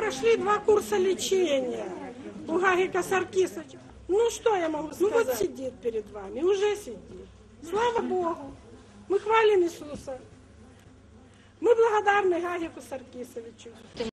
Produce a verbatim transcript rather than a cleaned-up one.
прошли два курса лечения у Гагика Саркисовича. Ну что я могу сказать? Ну вот сидит перед вами, уже сидит. Слава Богу. Мы хвалим Иисуса. Мы благодарны Гагику Саркисовичу.